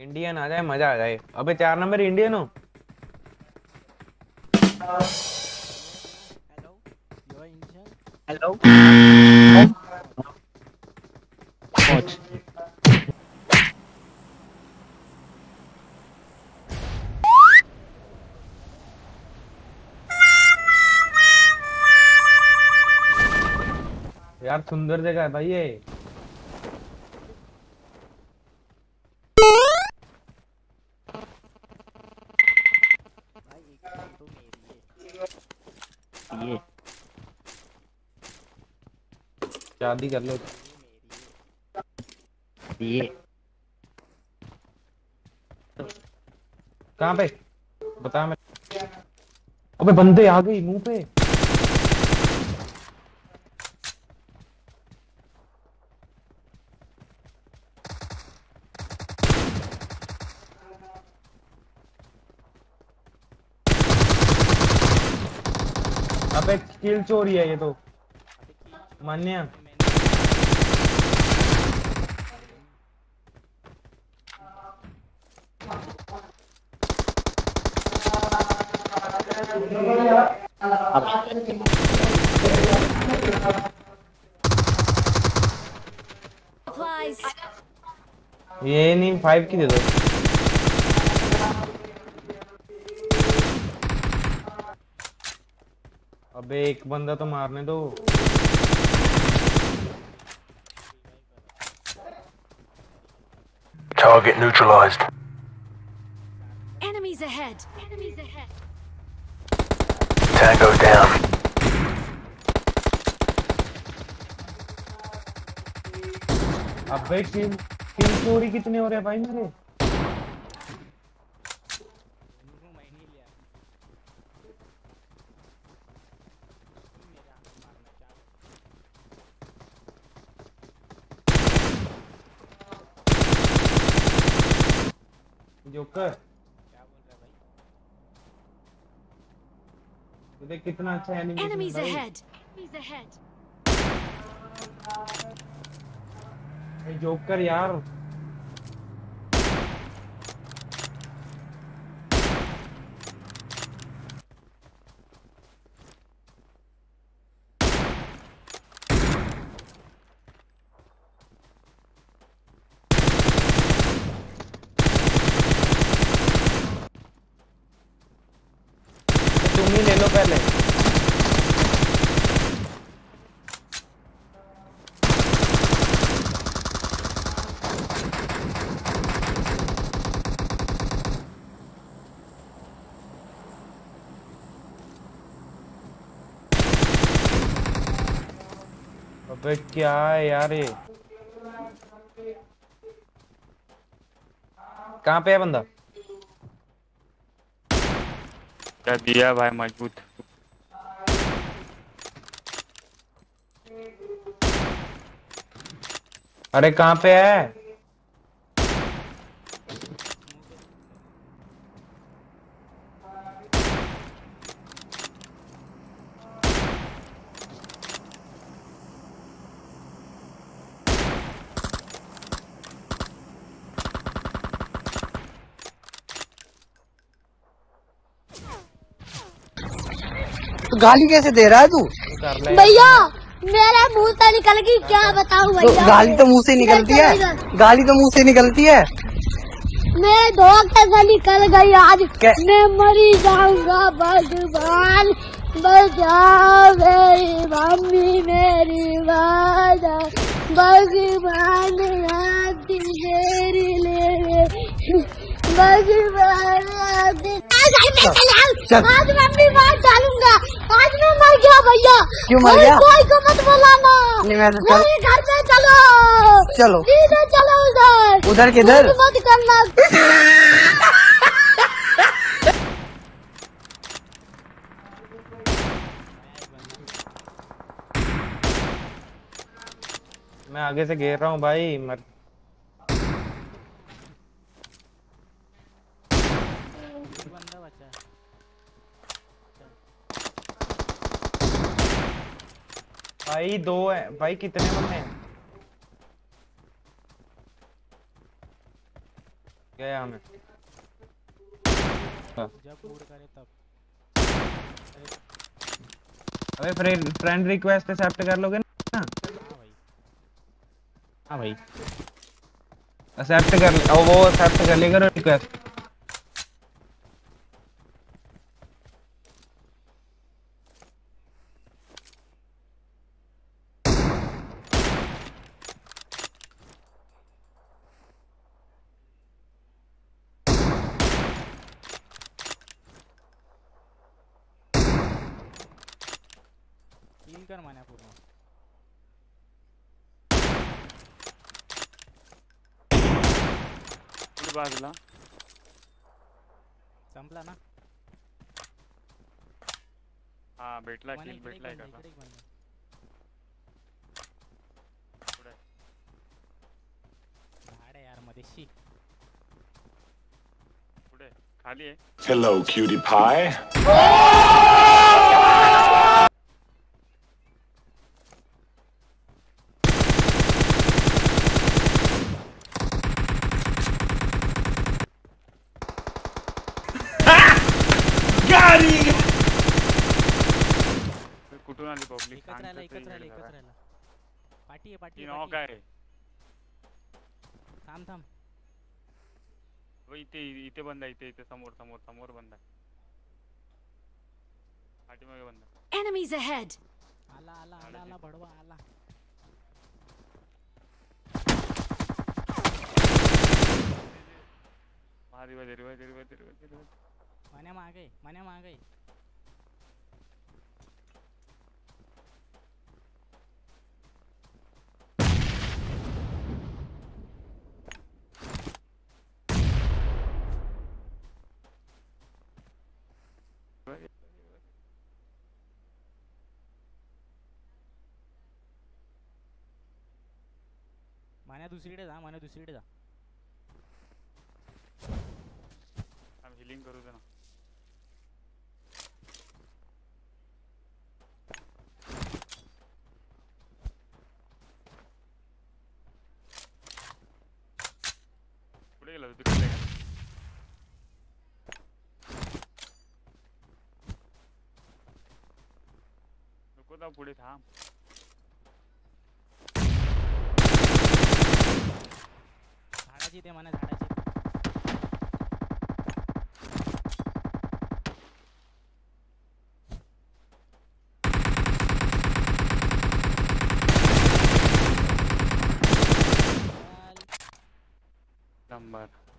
Indian आ जाए मजा आ जाए। अबे 4 नंबर इंडियन हो। Hello, you are Indian? Hello Watch. यार सुंदर जगह है भाई ये। भाई एक किल तो मेरी है। ये शादी कर लो। मेरी है। कहाँ पे बता मैं। अबे बंदे आ गई मुंह पे। अबे किल चोरी है ये तो। अबे किल चोरी मान्य। नहीं, मैंने Supplies. ये नहीं 5 की दे दो। अबे एक बंदा तो मारने दो। Target neutralized. Enemies ahead. Enemies ahead. Tango down. अबे किल किल चोरी कितने हो रहे हैं भाई मेरे। मैंने लिया। मेरे हाथ मारना क्या? जोकर क्या बोल रहा है भाई? तो देख कितना अच्छा एनिमेशन है Enemies भाई। ahead. Enemies ahead. भाई जोकर यार। तुम ही ले लो पहले। अबे क्या है यार ये। कहाँ पे है बंदा। क्या दिया भाई मजबूत। अरे कहाँ पे है। तो गाली कैसे दे रहा है तू? कर ले भैया मेरे मुंह से निकल गई, क्या बताऊं तो भैया। गाली तो मुंह से निकलती है। गाली तो मुंह से निकलती है। मैं धोखे से निकल गई आज। क्या? मैं मरी जाऊंगा। भगवान बचाओ मेरी मम्मी मेरी वादा। भगवान रात मेरी ले भगवान चल। आज मैं अपनी बात डालूंगा। आज मैं मर गया भैया। क्यों मर गया? कोई को मत बुलाना। नहीं मैं तो चल। मेरे घर पे चलो। चलो सीधे चलो उधर। उधर किधर? मत करना। मैं आगे से घेर रहा हूँ भाई मर। बंदा बचा है। भाई 2 है भाई। कितने बंदे हैं। गया हमें जब मूड करे तब। अबे फ्रेंड रिक्वेस्ट एक्सेप्ट कर लोगे ना? हाँ भाई। हाँ भाई एक्सेप्ट कर और वो एक्सेप्ट कर लेगा रिक्वेस्ट। हील कर मान्या पूर्ण। पुढे बाजूला संपला ना? हा भेटला मान्या किल इकडे एक भेटलाय बंदा, का इकडे एक बंदा. पुढे झाड आहे यार मध्ये शी. पुढे खाली आहे. Hello, cutie pie. कुठून आली पब्लिक? एकच राहिला, एकच राहिला, एकच राहिला. पाठी आहे, पाठी तीन आहे, ऑक पाठी आहे. आहे. थांब थांब. इथे इथे बंद आहे. इथे समोर समोर समोर बंद आहे. पाठीमागे बंद आहे. Enemies ahead! आला आला आला आला भडवा आला. मान्या मागे, मान्या मागे. मान्या दुसरीकडे जा, मान्या दुसरीकडे जा. आम्ही हिलिंग करू दे ना. पुढे गेला तू तिकडे. नको ना पुढे थांब. झाडाची ते मान्या झाडाची. नंबर